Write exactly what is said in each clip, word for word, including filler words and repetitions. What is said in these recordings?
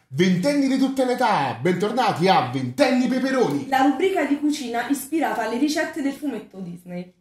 Ventenni di tutte le età, bentornati a Ventenni Peperoni, la rubrica di cucina ispirata alle ricette del fumetto Disney.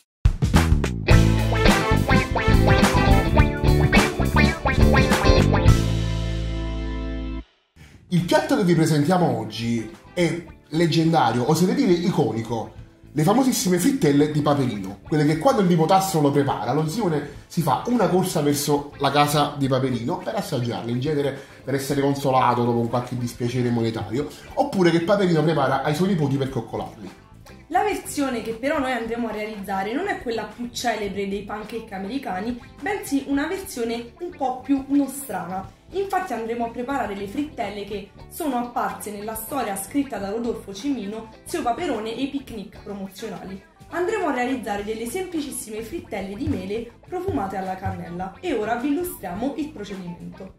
Il piatto che vi presentiamo oggi è leggendario, oserei dire iconico. Le famosissime frittelle di Paperino, quelle che quando il nipotassero lo prepara, lo zione si fa una corsa verso la casa di Paperino per assaggiarle, in genere per essere consolato dopo un qualche dispiacere monetario, oppure che Paperino prepara ai suoi nipoti per coccolarli. La versione che però noi andremo a realizzare non è quella più celebre dei pancake americani, bensì una versione un po' più nostrana. Infatti andremo a preparare le frittelle che sono apparse nella storia scritta da Rodolfo Cimino, Zio Paperone e i picnic promozionali. Andremo a realizzare delle semplicissime frittelle di mele profumate alla cannella e ora vi illustriamo il procedimento.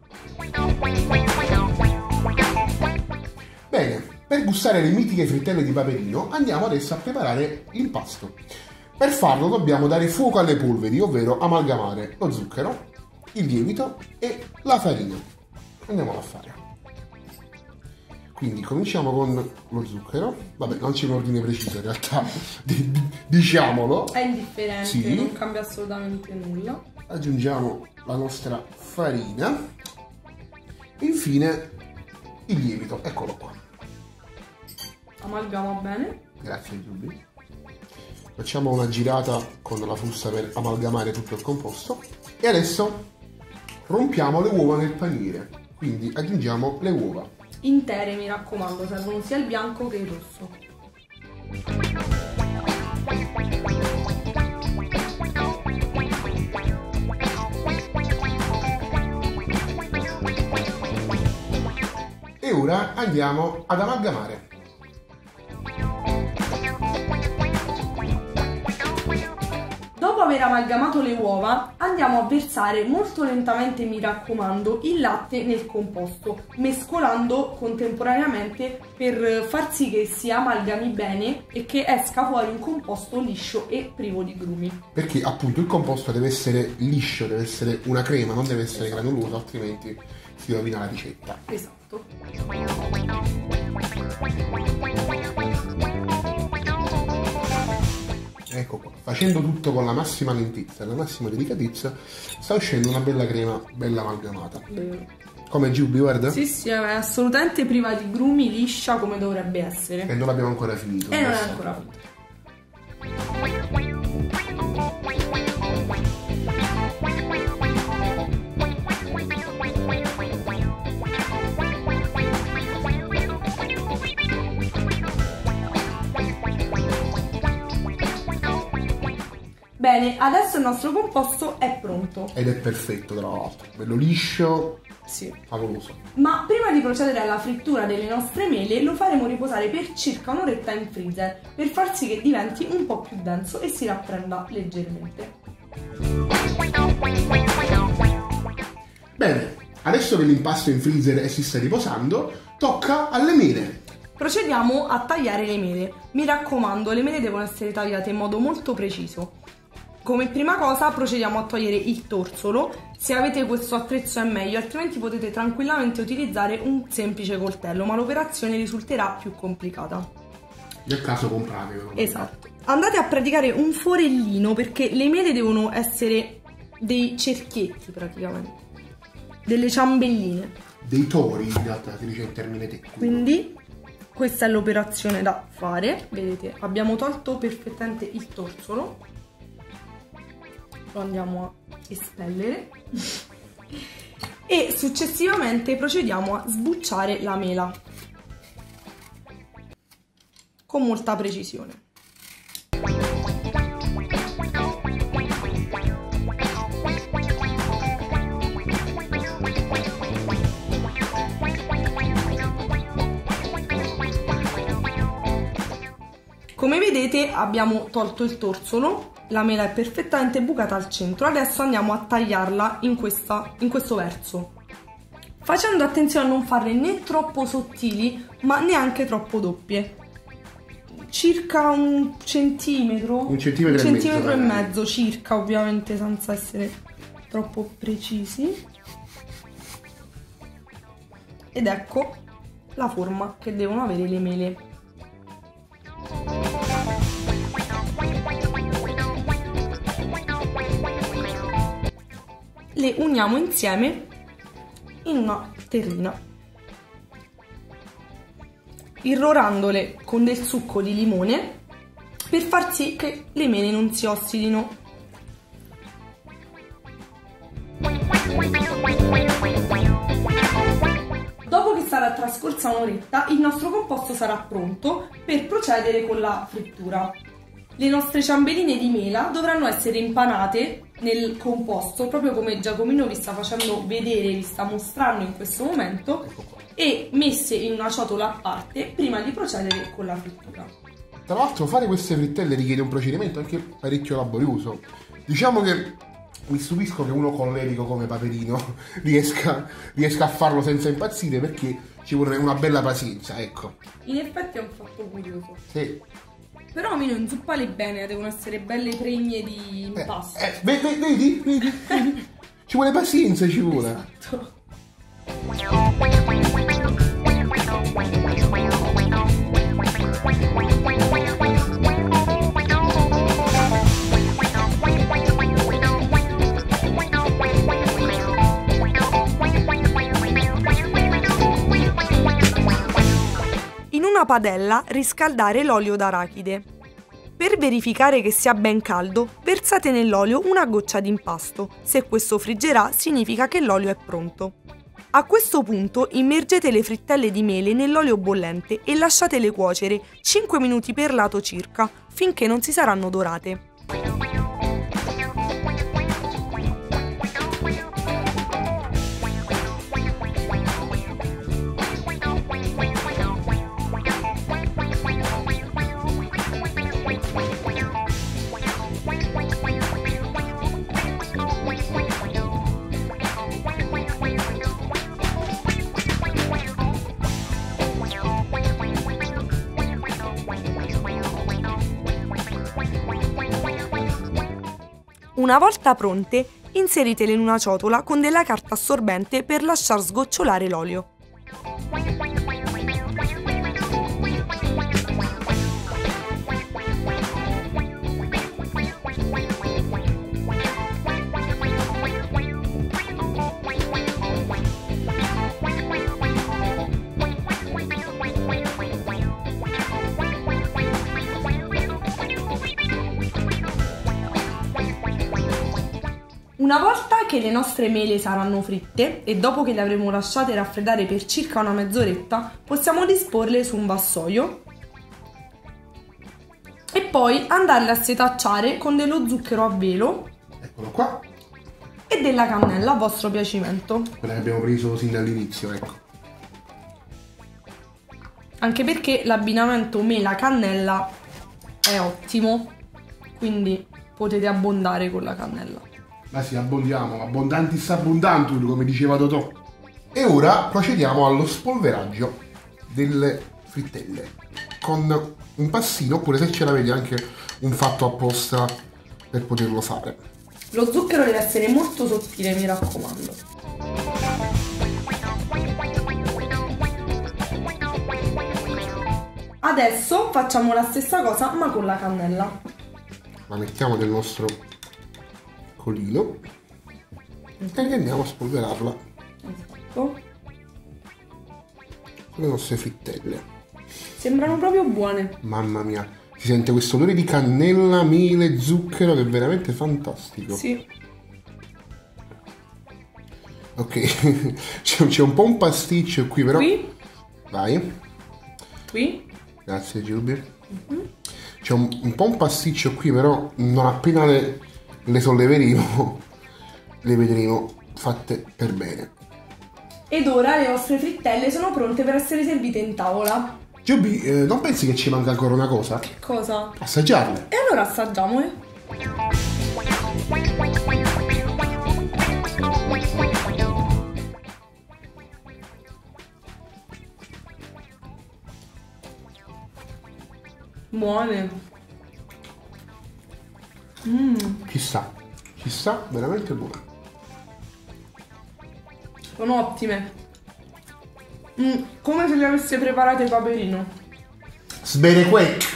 Bene, per gustare le mitiche frittelle di Paperino andiamo adesso a preparare l'impasto. Per farlo dobbiamo dare fuoco alle polveri, ovvero amalgamare lo zucchero, il lievito e la farina. Andiamo a fare. Quindi cominciamo con lo zucchero. Vabbè, non c'è un ordine preciso in realtà, diciamolo. È indifferente, sì. Non cambia assolutamente nulla. Aggiungiamo la nostra farina. Infine il lievito, eccolo qua. Amalgama bene. Grazie Giubi. Facciamo una girata con la frusta per amalgamare tutto il composto. E adesso rompiamo le uova nel paniere, quindi aggiungiamo le uova. Intere, mi raccomando, servono sia il bianco che il rosso. E ora andiamo ad amalgamare. Dopo aver amalgamato le uova, andiamo a versare molto lentamente, mi raccomando, il latte nel composto, mescolando contemporaneamente per far sì che si amalgami bene e che esca fuori un composto liscio e privo di grumi. Perché appunto il composto deve essere liscio, deve essere una crema, non deve essere Esatto. granuloso, altrimenti si rovina la ricetta. Esatto. Ecco qua, facendo tutto con la massima lentezza e la massima delicatezza, sta uscendo una bella crema, bella amalgamata. Bene. Come Giubi, guarda? Sì, sì, è assolutamente priva di grumi, liscia come dovrebbe essere. E non l'abbiamo ancora finito. E non è ancora finito. Bene, adesso il nostro composto è pronto. Ed è perfetto, tra l'altro. Bello liscio, Sì. favoloso. Ma prima di procedere alla frittura delle nostre mele lo faremo riposare per circa un'oretta in freezer per far sì che diventi un po' più denso e si rapprenda leggermente. Bene, adesso che l'impasto è in freezer e si sta riposando, tocca alle mele. Procediamo a tagliare le mele. Mi raccomando, le mele devono essere tagliate in modo molto preciso. Come prima cosa procediamo a togliere il torsolo. Se avete questo attrezzo è meglio, altrimenti potete tranquillamente utilizzare un semplice coltello, ma l'operazione risulterà più complicata. Nel caso compratevelo. Esatto. Andate a praticare un forellino perché le mele devono essere dei cerchietti praticamente, delle ciambelline. Dei tori, in realtà, si dice in termine tecnico. Quindi questa è l'operazione da fare. Vedete, abbiamo tolto perfettamente il torsolo. Lo andiamo a espellere e successivamente procediamo a sbucciare la mela con molta precisione. Come vedete abbiamo tolto il torsolo, la mela è perfettamente bucata al centro, adesso andiamo a tagliarla in, questa, in questo verso, facendo attenzione a non farle né troppo sottili ma neanche troppo doppie. Circa un centimetro, un centimetro, un centimetro e mezzo, e mezzo circa, ovviamente senza essere troppo precisi. ed ecco la forma che devono avere le mele. Le uniamo insieme in una terrina, irrorandole con del succo di limone per far sì che le mele non si ossidino. Dopo che sarà trascorsa un'oretta, il nostro composto sarà pronto per procedere con la frittura. Le nostre ciambelline di mela dovranno essere impanate nel composto, proprio come Giacomino vi sta facendo vedere, vi sta mostrando in questo momento, e messe in una ciotola a parte prima di procedere con la frittura. Tra l'altro fare queste frittelle richiede un procedimento anche parecchio laborioso. Diciamo che mi stupisco che uno collerico come Paperino riesca, riesca a farlo senza impazzire, perché ci vuole una bella pazienza, ecco. In effetti è un fatto curioso. Sì. Però Mino, inzuppale bene, devono essere belle pregne di impasto. Eh, eh, vedi, vedi, vedi, vedi. Ci vuole pazienza, ci vuole. Esatto. In una padella riscaldare l'olio d'arachide. Per verificare che sia ben caldo, versate nell'olio una goccia di impasto. Se questo friggerà, significa che l'olio è pronto. A questo punto immergete le frittelle di mele nell'olio bollente e lasciatele cuocere cinque minuti per lato circa, finché non si saranno dorate. Una volta pronte, inseritele in una ciotola con della carta assorbente per lasciar sgocciolare l'olio. Una volta che le nostre mele saranno fritte e dopo che le avremo lasciate raffreddare per circa una mezz'oretta, possiamo disporle su un vassoio e poi andarle a setacciare con dello zucchero a velo. Eccolo qua. E della cannella a vostro piacimento. Quella che abbiamo preso sin dall'inizio, ecco. Anche perché l'abbinamento mela-cannella è ottimo, quindi potete abbondare con la cannella. Ma sì, abbondiamo, abbondantis abbondantur, come diceva Totò. E ora procediamo allo spolveraggio delle frittelle con un passino, oppure se ce l'avete anche un fatto apposta per poterlo fare. Lo zucchero deve essere molto sottile, mi raccomando. Adesso facciamo la stessa cosa ma con la cannella. La mettiamo nel nostro colino e andiamo a spolverarla. Esatto. Le nostre frittelle. Sembrano proprio buone. Mamma mia, si sente questo odore di cannella, mele, zucchero che è veramente fantastico. Sì. Ok, c'è un po' un pasticcio qui però. Qui. Vai. Qui. Grazie Gilby. Mm-hmm. C'è un, un po' un pasticcio qui però non appena le, le solleveremo le vedremo fatte per bene. Ed ora le vostre frittelle sono pronte per essere servite in tavola. Giobi, eh, non pensi che ci manca ancora una cosa? Che cosa? Assaggiarle. E allora assaggiamole. Buone. Mm. Ci sta, ci sta, veramente buona. Sono ottime. Mm, come se le avesse preparate Paperino. Sberequec.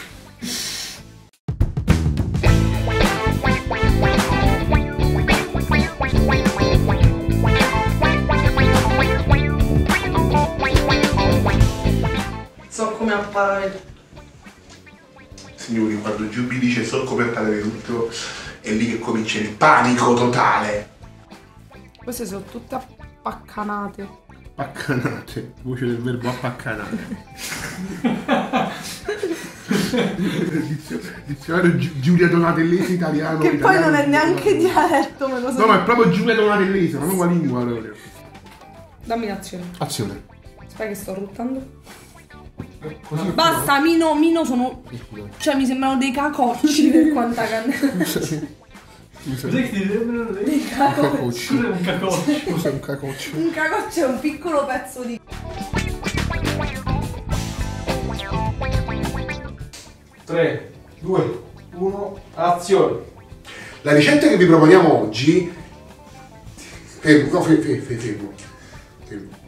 So come apparare. Signori, quando Giubi dice so come apparare tutto, è lì che comincia il panico totale. Queste sono tutte appaccanate. Appaccanate, voce del verbo appaccanate. Dizionario Gi- Giulia Donatellese italiano. Che poi italiano, non è neanche italiano. dialetto, me lo so. No, ma è proprio Giulia Donatellese, una nuova lingua proprio. Dammi l'azione. Azione. Aspetta che sto ruttando. Così Basta, Mino, Mino sono... Cioè mi sembrano dei cacocci per quanta cannella. Cos'è che ti sembrano dei Dei cacocci. cacocci. Cos'è un cacoccio? Cos'è un cacoccio? Un cacoccio è un piccolo pezzo di... tre, due, uno, azione! La ricetta che vi proponiamo oggi... Fermo, no, fermo, fermo, fermo. fermo.